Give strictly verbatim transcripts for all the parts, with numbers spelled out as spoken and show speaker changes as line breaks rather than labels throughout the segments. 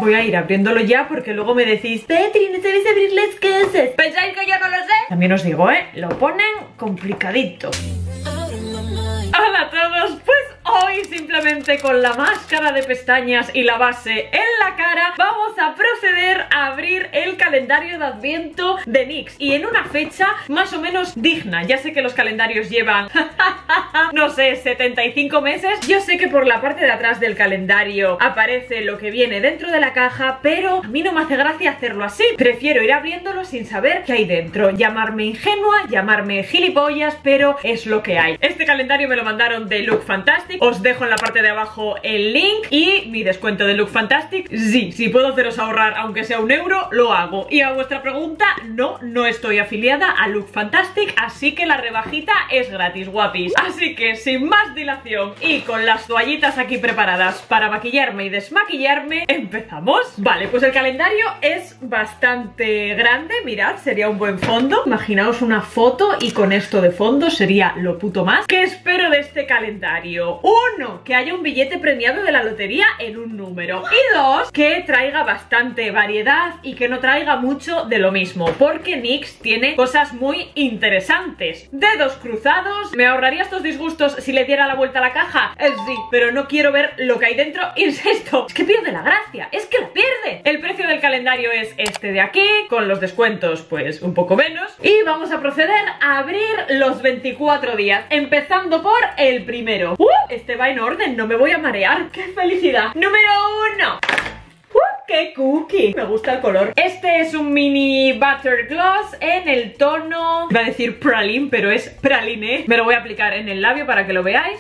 Voy a ir abriéndolo ya porque luego me decís, Petri, no sabes abrir las cosas. ¿Pensáis que yo no lo sé? También os digo, ¿eh? Lo ponen complicadito. Hola a todos, pues hoy simplemente con la máscara de pestañas y la base en la cara vamos a proceder a abrir el calendario de Adviento de NYX y en una fecha más o menos digna. Ya sé que los calendarios llevan, no sé, setenta y cinco meses. Yo sé que por la parte de atrás del calendario aparece lo que viene dentro de la caja, pero a mí no me hace gracia hacerlo así. Prefiero ir abriéndolo sin saber qué hay dentro. Llamarme ingenua, llamarme gilipollas, pero es lo que hay. Este calendario me lo mandaron de Look Fantastic. Os dejo en la parte de abajo el link y mi descuento de Look Fantastic. Sí, si puedo haceros ahorrar aunque sea un euro, lo hago. Y a vuestra pregunta, no, no estoy afiliada a Look Fantastic, así que la rebajita es gratis, guapis. Así que sin más dilación y con las toallitas aquí preparadas para maquillarme y desmaquillarme, empezamos. Vale, pues el calendario es bastante grande. Mirad, sería un buen fondo. Imaginaos una foto y con esto de fondo sería lo puto más. ¿Qué espero de este calendario? Uno, que haya un billete premiado de la lotería en un número. Y dos, que traiga bastante variedad y que no traiga mucho de lo mismo, porque NYX tiene cosas muy interesantes. Dedos cruzados. ¿Me ahorraría estos disgustos si le diera la vuelta a la caja? Eh, sí, pero no quiero ver lo que hay dentro. Insisto, es que pierde la gracia, es que la pierde. El precio del calendario es este de aquí, con los descuentos pues un poco menos. Y vamos a proceder a abrir los veinticuatro días, empezando por el primero. ¡Uh! Este va en orden, no me voy a marear. ¡Qué felicidad! Número uno. ¡Uh! ¡Qué cookie! Me gusta el color. Este es un mini butter gloss en el tono... Iba a decir praline, pero es praline. Me lo voy a aplicar en el labio para que lo veáis.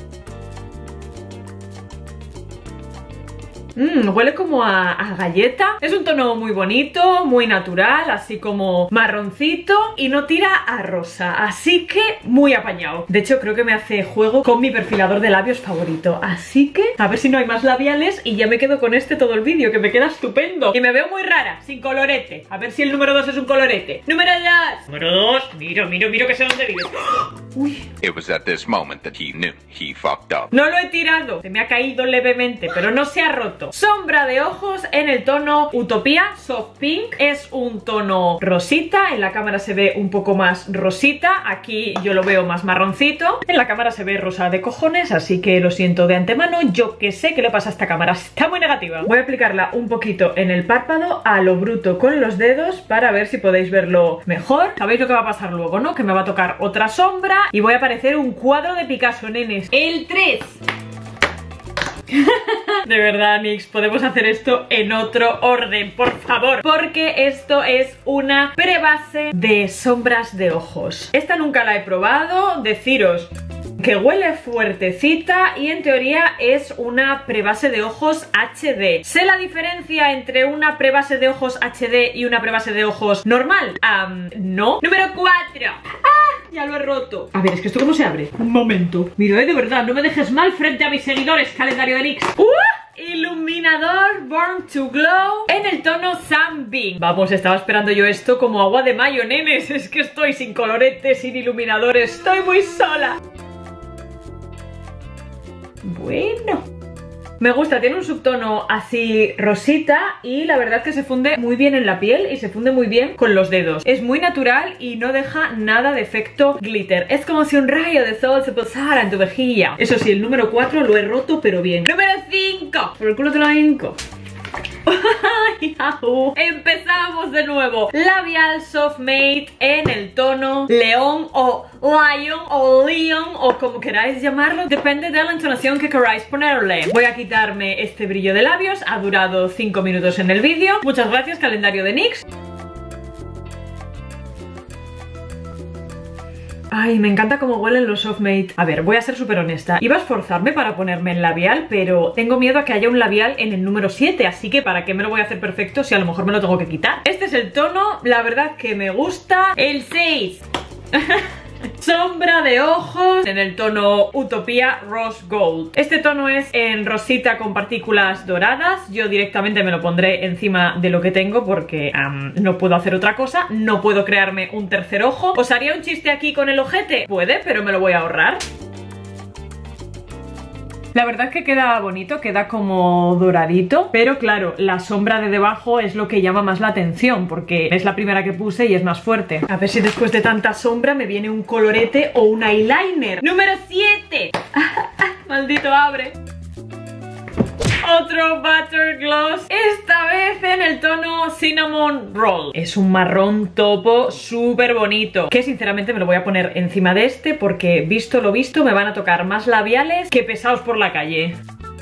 Mmm, huele como a, a galleta. Es un tono muy bonito, muy natural, así como marroncito y no tira a rosa, así que muy apañado. De hecho creo que me hace juego con mi perfilador de labios favorito, así que a ver si no hay más labiales y ya me quedo con este todo el vídeo, que me queda estupendo. Y me veo muy rara, sin colorete. A ver si el número dos es un colorete. Número dos. Número dos. Miro, miro, miro que sé dónde vive. Uy.
It was at this moment that he knew he fucked up.
No lo he tirado, se me ha caído levemente, pero no se ha roto. Sombra de ojos en el tono Utopía Soft Pink. Es un tono rosita, en la cámara se ve un poco más rosita, aquí yo lo veo más marroncito. En la cámara se ve rosa de cojones, así que lo siento de antemano. Yo que sé qué le pasa a esta cámara, está muy negativa. Voy a aplicarla un poquito en el párpado, a lo bruto con los dedos, para ver si podéis verlo mejor. Sabéis lo que va a pasar luego, ¿no? Que me va a tocar otra sombra y voy a parecer un cuadro de Picasso, nenes. El tres. De verdad, NYX, podemos hacer esto en otro orden, por favor, porque esto es una prebase de sombras de ojos. Esta nunca la he probado. Deciros que huele fuertecita y en teoría es una prebase de ojos H D. ¿Sé la diferencia entre una prebase de ojos H D y una prebase de ojos normal? Um, no. Número cuatro. ¡Ah! Ya lo he roto. A ver, es que esto cómo se abre. Un momento. Mira, eh, de verdad, no me dejes mal frente a mis seguidores, calendario de NYX. ¡Uh! Iluminador Born to Glow en el tono Sunbeam. Vamos, estaba esperando yo esto como agua de mayo, nenes. Es que estoy sin colorete, sin iluminadores. Estoy muy sola. Bueno, me gusta, tiene un subtono así rosita y la verdad es que se funde muy bien en la piel y se funde muy bien con los dedos. Es muy natural y no deja nada de efecto glitter. Es como si un rayo de sol se posara en tu mejilla. Eso sí, el número cuatro lo he roto pero bien. Número cinco. Por el culo te lo hinco. Empezamos de nuevo. Labial Soft Matte en el tono León o Lion o Leon o como queráis llamarlo, depende de la entonación que queráis ponerle. Voy a quitarme este brillo de labios. Ha durado cinco minutos en el vídeo. Muchas gracias, calendario de NYX. Ay, me encanta cómo huelen los Soft Matte. A ver, voy a ser súper honesta. Iba a esforzarme para ponerme el labial, pero tengo miedo a que haya un labial en el número siete, así que ¿para qué me lo voy a hacer perfecto si a lo mejor me lo tengo que quitar? Este es el tono, la verdad que me gusta. El seis. Sombra de ojos en el tono Utopía Rose Gold. Este tono es en rosita con partículas doradas. Yo directamente me lo pondré encima de lo que tengo porque um, no puedo hacer otra cosa. No puedo crearme un tercer ojo. ¿Os haría un chiste aquí con el ojete? Puede, pero me lo voy a ahorrar. La verdad es que queda bonito, queda como doradito, pero claro, la sombra de debajo es lo que llama más la atención, porque es la primera que puse y es más fuerte. A ver si después de tanta sombra me viene un colorete o un eyeliner. ¡Número siete! ¡Maldito abre! Otro Butter Gloss, esta vez en el tono Cinnamon Roll. Es un marrón topo súper bonito, que sinceramente me lo voy a poner encima de este, porque visto lo visto me van a tocar más labiales que pesados por la calle.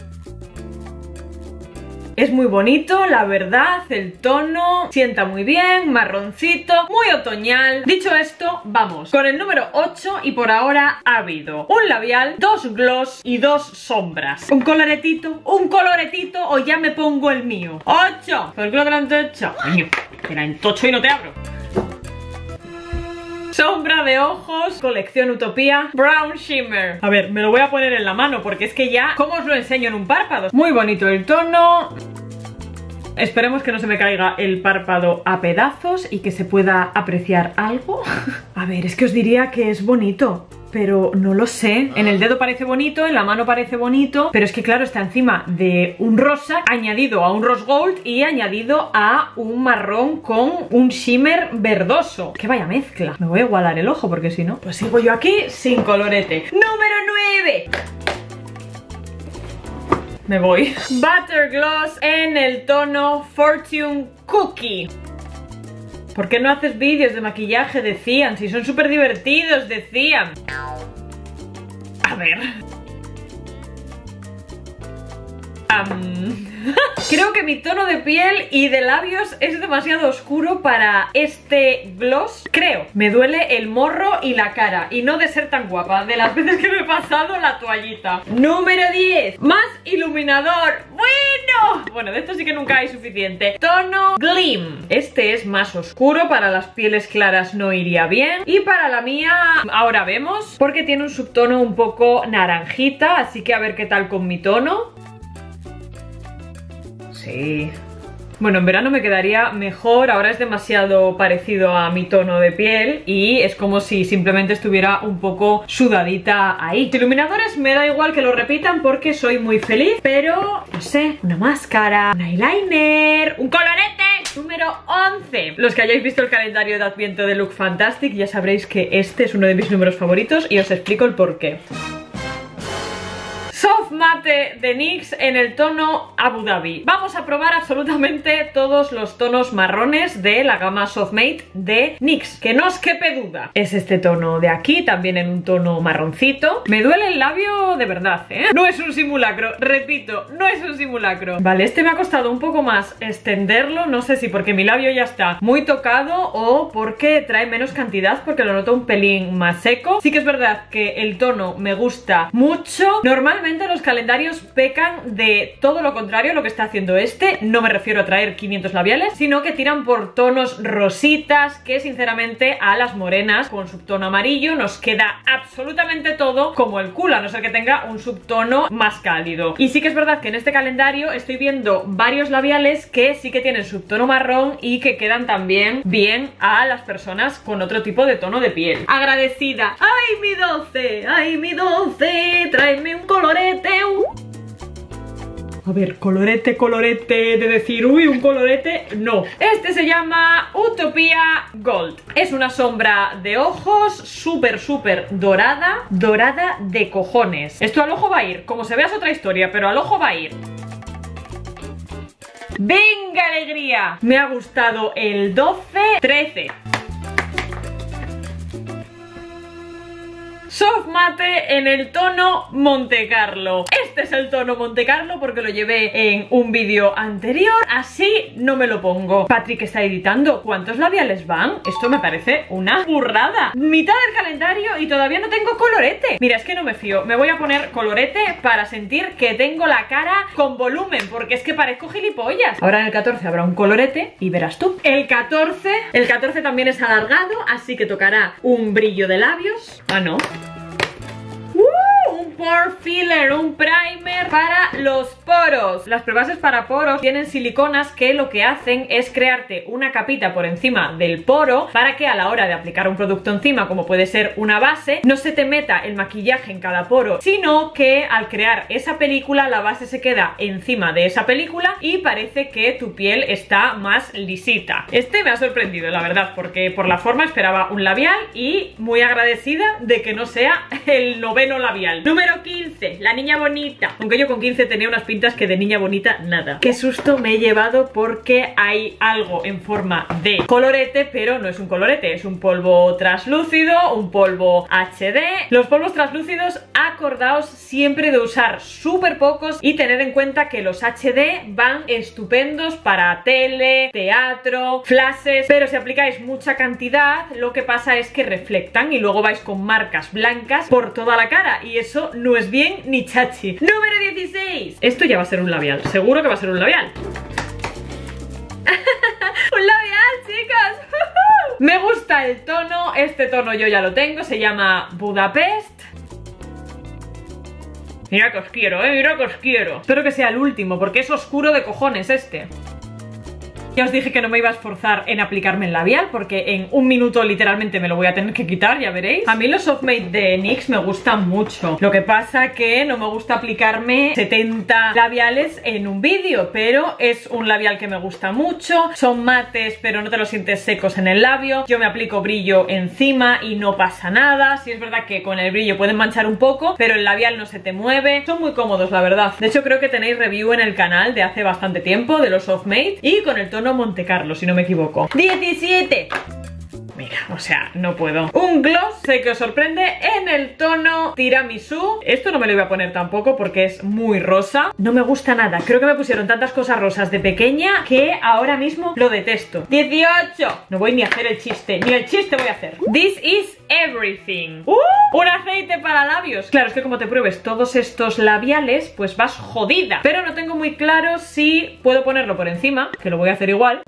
Es muy bonito, la verdad, el tono sienta muy bien, marroncito, muy otoñal. Dicho esto, vamos con el número ocho y por ahora ha habido un labial, dos gloss y dos sombras. Un coloretito, un coloretito o ya me pongo el mío. ocho, ¿por qué lo gran tocho? Coño, que era en tocho y no te abro. Sombra de ojos, colección Utopía, Brown Shimmer. A ver, me lo voy a poner en la mano porque es que ya, ¿cómo os lo enseño en un párpado? Muy bonito el tono. Esperemos que no se me caiga el párpado a pedazos y que se pueda apreciar algo. A ver, es que os diría que es bonito, pero no lo sé. En el dedo parece bonito, en la mano parece bonito, pero es que claro, está encima de un rosa añadido a un rose gold y añadido a un marrón con un shimmer verdoso. ¡Qué vaya mezcla! Me voy a igualar el ojo porque si no, pues sigo yo aquí sin colorete. ¡Número nueve! Me voy. Butter Gloss en el tono Fortune Cookie. ¿Por qué no haces vídeos de maquillaje? Decían, si son súper divertidos, decían. A ver. Um... Creo que mi tono de piel y de labios es demasiado oscuro para este gloss. Creo. Me duele el morro y la cara. Y no de ser tan guapa. De las veces que me he pasado la toallita. Número diez. Más iluminador. Bueno. Bueno, de esto sí que nunca hay suficiente. Tono Gleam. Este es más oscuro. Para las pieles claras no iría bien. Y para la mía, ahora vemos. Porque tiene un subtono un poco naranjita. Así que a ver qué tal con mi tono. Sí. Bueno, en verano me quedaría mejor, ahora es demasiado parecido a mi tono de piel y es como si simplemente estuviera un poco sudadita ahí. Los iluminadores me da igual que lo repitan porque soy muy feliz, pero no sé, una máscara, un eyeliner, un colorete. Número once. Los que hayáis visto el calendario de Adviento de Look Fantastic ya sabréis que este es uno de mis números favoritos y os explico el porqué. Soft Matte de NYX en el tono Abu Dhabi. Vamos a probar absolutamente todos los tonos marrones de la gama Soft Matte de NYX, que no os quepe duda. Es este tono de aquí, también en un tono marroncito. Me duele el labio de verdad, ¿eh? No es un simulacro, repito, no es un simulacro. Vale, este me ha costado un poco más extenderlo, no sé si porque mi labio ya está muy tocado o porque trae menos cantidad, porque lo noto un pelín más seco. Sí que es verdad que el tono me gusta mucho. Normalmente los calendarios pecan de todo lo contrario a lo que está haciendo este. No me refiero a traer quinientos labiales, sino que tiran por tonos rositas, que sinceramente a las morenas con subtono amarillo nos queda absolutamente todo como el culo, a no ser que tenga un subtono más cálido. Y sí que es verdad que en este calendario estoy viendo varios labiales que sí que tienen subtono marrón y que quedan también bien a las personas con otro tipo de tono de piel. Agradecida. ¡Ay, mi doce! ¡Ay, mi doce! ¡Tráeme un colorete! A ver, colorete, colorete, de decir, uy, un colorete, no. Este se llama Utopía Gold. Es una sombra de ojos súper, súper dorada, dorada de cojones. Esto al ojo va a ir, como se vea es otra historia, pero al ojo va a ir. ¡Venga, alegría! Me ha gustado el doce, trece. Soft Matte en el tono Monte Carlo. Este es el tono Monte Carlo porque lo llevé en un vídeo anterior, así no me lo pongo. Patrick está editando. ¿Cuántos labiales van? Esto me parece una burrada. Mitad del calendario y todavía no tengo colorete. Mira, es que no me fío. Me voy a poner colorete para sentir que tengo la cara con volumen, porque es que parezco gilipollas. Ahora en el catorce habrá un colorete y verás tú. El catorce, el catorce también es alargado, así que tocará un brillo de labios. Ah, no. Pore Filler, un primer para los poros. Las prebases para poros tienen siliconas que lo que hacen es crearte una capita por encima del poro para que a la hora de aplicar un producto encima, como puede ser una base, no se te meta el maquillaje en cada poro, sino que al crear esa película la base se queda encima de esa película y parece que tu piel está más lisita. Este me ha sorprendido, la verdad, porque por la forma esperaba un labial y muy agradecida de que no sea el noveno labial. Número quince, la niña bonita. Aunque yo con quince tenía unas pintas que de niña bonita nada. Qué susto me he llevado porque hay algo en forma de colorete, pero no es un colorete, es un polvo translúcido, un polvo H D. Los polvos translúcidos, acordaos siempre de usar súper pocos y tener en cuenta que los H D van estupendos para tele, teatro, flashes, pero si aplicáis mucha cantidad, lo que pasa es que reflectan y luego vais con marcas blancas por toda la cara y eso no es bien ni chachi. Número dieciséis. Esto ya va a ser un labial, seguro que va a ser un labial. Un labial, chicos. Me gusta el tono, este tono yo ya lo tengo, se llama Budapest. Mira que os quiero, eh, mira que os quiero. Espero que sea el último porque es oscuro de cojones este. Ya os dije que no me iba a esforzar en aplicarme el labial porque en un minuto literalmente me lo voy a tener que quitar, ya veréis. A mí los Soft Made de NYX me gustan mucho. Lo que pasa que no me gusta aplicarme setenta labiales en un vídeo, pero es un labial que me gusta mucho. Son mates, pero no te los sientes secos en el labio. Yo me aplico brillo encima y no pasa nada. Sí es verdad que con el brillo pueden manchar un poco, pero el labial no se te mueve. Son muy cómodos, la verdad. De hecho, creo que tenéis review en el canal de hace bastante tiempo de los Soft Made y con el tono Monte Carlo, si no me equivoco. diecisiete. Mira, o sea, no puedo. Un gloss, sé que os sorprende, en el tono tiramisú. Esto no me lo iba a poner tampoco porque es muy rosa. No me gusta nada. Creo que me pusieron tantas cosas rosas de pequeña que ahora mismo lo detesto. dieciocho. No voy ni a hacer el chiste, ni el chiste voy a hacer. This is everything. ¡Uh! Un aceite para labios. Claro, es que como te pruebes todos estos labiales, pues vas jodida. Pero no tengo muy claro si puedo ponerlo por encima, que lo voy a hacer igual,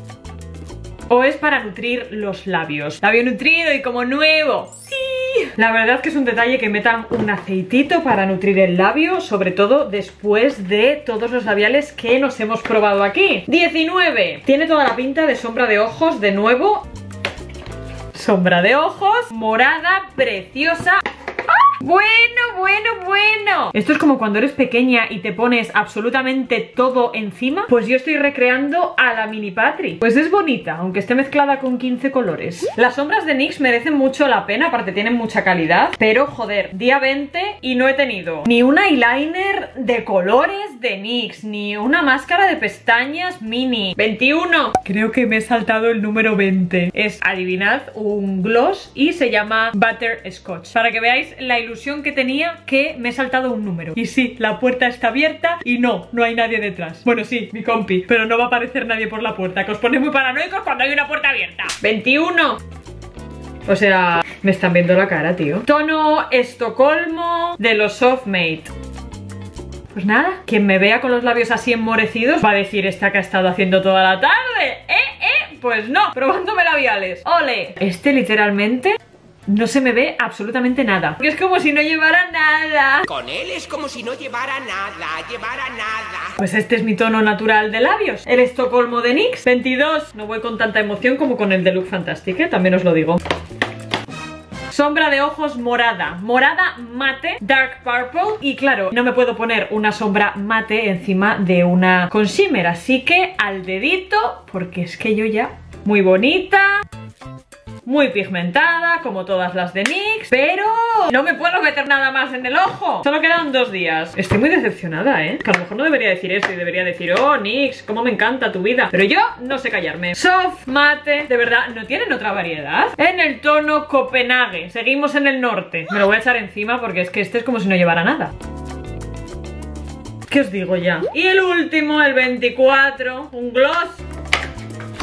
o es para nutrir los labios. Labio nutrido y como nuevo. ¡Sí! La verdad que es un detalle que metan un aceitito para nutrir el labio, sobre todo después de todos los labiales que nos hemos probado aquí. diecinueve. Tiene toda la pinta de sombra de ojos de nuevo. Sombra de ojos, morada, preciosa. Bueno, bueno, bueno. Esto es como cuando eres pequeña y te pones absolutamente todo encima. Pues yo estoy recreando a la mini Patri. Pues es bonita, aunque esté mezclada con quince colores. Las sombras de NYX merecen mucho la pena, aparte tienen mucha calidad. Pero joder, día veinte y no he tenido ni un eyeliner de colores de NYX, ni una máscara de pestañas mini. veintiuno. Creo que me he saltado el número veinte. Es, adivinad, un gloss y se llama Butterscotch. Para que veáis la ilusión que tenía que me he saltado un número. Y sí, la puerta está abierta y no, no hay nadie detrás. Bueno, sí, mi compi, pero no va a aparecer nadie por la puerta, que os ponéis muy paranoicos cuando hay una puerta abierta. veintiuno. O sea, me están viendo la cara, tío. Tono Estocolmo de los Soft Made. Pues nada, quien me vea con los labios así enmorecidos va a decir, esta que ha estado haciendo toda la tarde. ¿Eh? ¿Eh? Pues no, probándome labiales. ¡Ole! Este literalmente no se me ve absolutamente nada. Porque es como si no llevara nada.
Con él es como si no llevara nada, llevara nada.
Pues este es mi tono natural de labios, el Estocolmo de NYX. veintidós. No voy con tanta emoción como con el de Look Fantastic, ¿eh? También os lo digo. Sombra de ojos morada, morada mate, dark purple. Y claro, no me puedo poner una sombra mate encima de una concealer, así que al dedito, porque es que yo ya... Muy bonita, muy pigmentada, como todas las de NYX, pero no me puedo meter nada más en el ojo. Solo quedan dos días. Estoy muy decepcionada, ¿eh? Que a lo mejor no debería decir eso y debería decir, oh, NYX, cómo me encanta tu vida. Pero yo no sé callarme. Soft mate, de verdad, ¿no tienen otra variedad? En el tono Copenhague. Seguimos en el norte. Me lo voy a echar encima porque es que este es como si no llevara nada. ¿Qué os digo ya? Y el último, el veinticuatro, un gloss.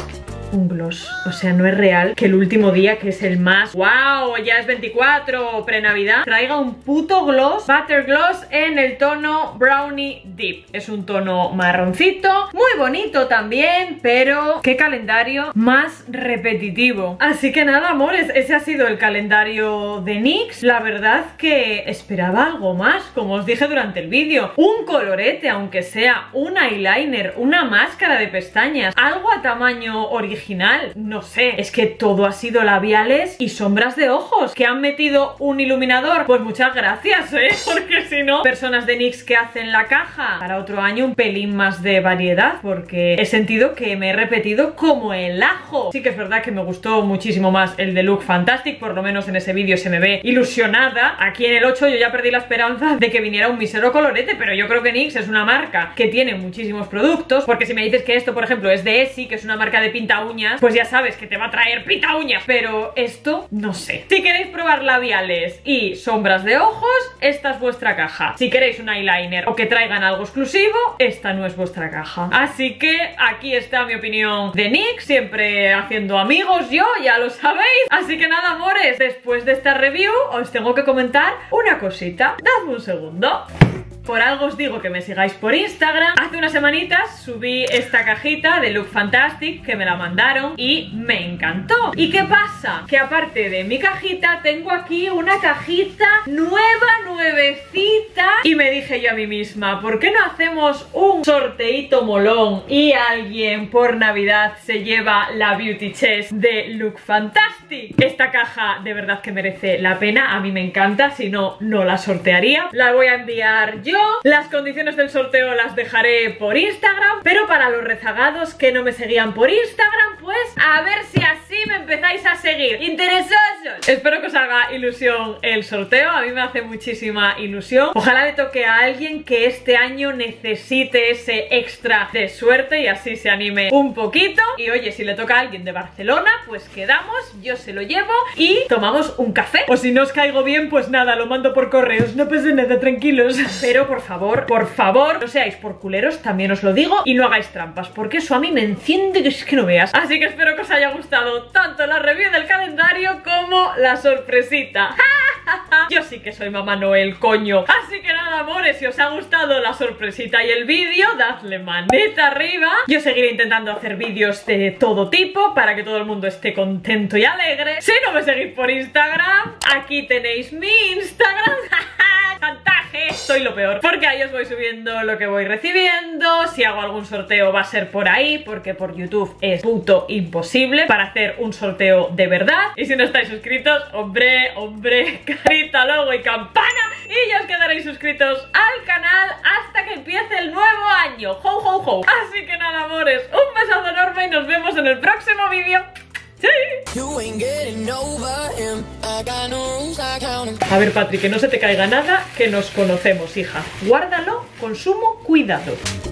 un gloss. O sea, no es real que el último día, que es el más wow, ya es veinticuatro, pre-navidad, traiga un puto gloss, Butter Gloss, en el tono Brownie Deep. Es un tono marroncito, muy bonito también, pero qué calendario más repetitivo. Así que nada, amores, ese ha sido el calendario de NYX. La verdad que esperaba algo más, como os dije durante el vídeo. Un colorete, aunque sea un eyeliner, una máscara de pestañas, algo a tamaño original, no sé. Es que todo ha sido labiales y sombras de ojos. ¿Que han metido un iluminador? Pues muchas gracias, ¿eh? Porque si no, personas de NYX que hacen la caja para otro año un pelín más de variedad, porque he sentido que me he repetido como el ajo. Sí que es verdad que me gustó muchísimo más el de Look Fantastic, por lo menos en ese vídeo se me ve ilusionada. Aquí en el ocho yo ya perdí la esperanza de que viniera un mísero colorete, pero yo creo que NYX es una marca que tiene muchísimos productos, porque si me dices que esto, por ejemplo, es de Essie, que es una marca de pinta uñas, pues ya sabes que te va a traer pinta uñas, pero esto, no sé. Si queréis probar labiales y sombras de ojos, esta es vuestra caja. Si queréis un eyeliner o que traigan algo exclusivo, esta no es vuestra caja. Así que aquí está mi opinión de NYX, siempre haciendo amigos yo, ya lo sabéis. Así que nada, amores, después de esta review os tengo que comentar una cosita. Dadme un segundo. Por algo os digo que me sigáis por Instagram. Hace unas semanitas subí esta cajita de Look Fantastic, que me la mandaron y me encantó. ¿Y qué pasa? Que aparte de mi cajita tengo aquí una cajita nueva, nuevecita. Y me dije yo a mí misma, ¿por qué no hacemos un sorteito molón y alguien por Navidad se lleva la Beauty Chest de Look Fantastic? Esta caja de verdad que merece la pena, a mí me encanta, si no, no la sortearía. La voy a enviar yo. Las condiciones del sorteo las dejaré por Instagram, pero para los rezagados que no me seguían por Instagram, pues a ver si así me empezáis a seguir. ¡Interesosos! Espero que os haga ilusión el sorteo, a mí me hace muchísima ilusión. Ojalá le toque a alguien que este año necesite ese extra de suerte y así se anime un poquito. Y oye, si le toca a alguien de Barcelona, pues quedamos, yo se lo llevo y tomamos un café. O si no os caigo bien, pues nada, lo mando por correos, no pasa nada, tranquilos. Pero por favor, por favor, no seáis por culeros, también os lo digo, y no hagáis trampas, porque eso a mí me enciende que es que no veas. Así que espero que os haya gustado tanto la review del calendario como la sorpresita. Yo sí que soy Mamá Noel, coño. Así que nada, amores, si os ha gustado la sorpresita y el vídeo, dadle manita arriba. Yo seguiré intentando hacer vídeos de todo tipo para que todo el mundo esté contento y alegre. Si no me seguís por Instagram, aquí tenéis mi Instagram. Chantaje, soy lo peor, porque ahí os voy subiendo lo que voy recibiendo. Si hago algún sorteo va a ser por ahí, porque por YouTube es puto imposible para hacer un sorteo de verdad. Y si no estáis suscritos, hombre, hombre, carita, logo y campana, y ya os quedaréis suscritos al canal hasta que empiece el nuevo año. Ho, ho, ho. Así que nada, amores, un besazo enorme y nos vemos en el próximo vídeo. ¡Sí! A ver, Patri, que no se te caiga nada, que nos conocemos, hija. Guárdalo con sumo cuidado.